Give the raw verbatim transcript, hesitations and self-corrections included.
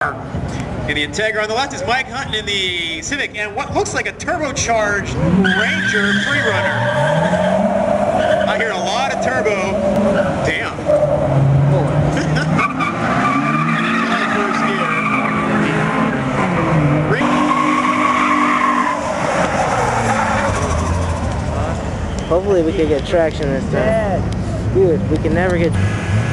In the Integra. On the left is Mike Hunton in the Civic, and what looks like a turbocharged Ranger Freerunner. I hear a lot of turbo. Damn. First gear. Hopefully we can get traction this time. Dude, we can never get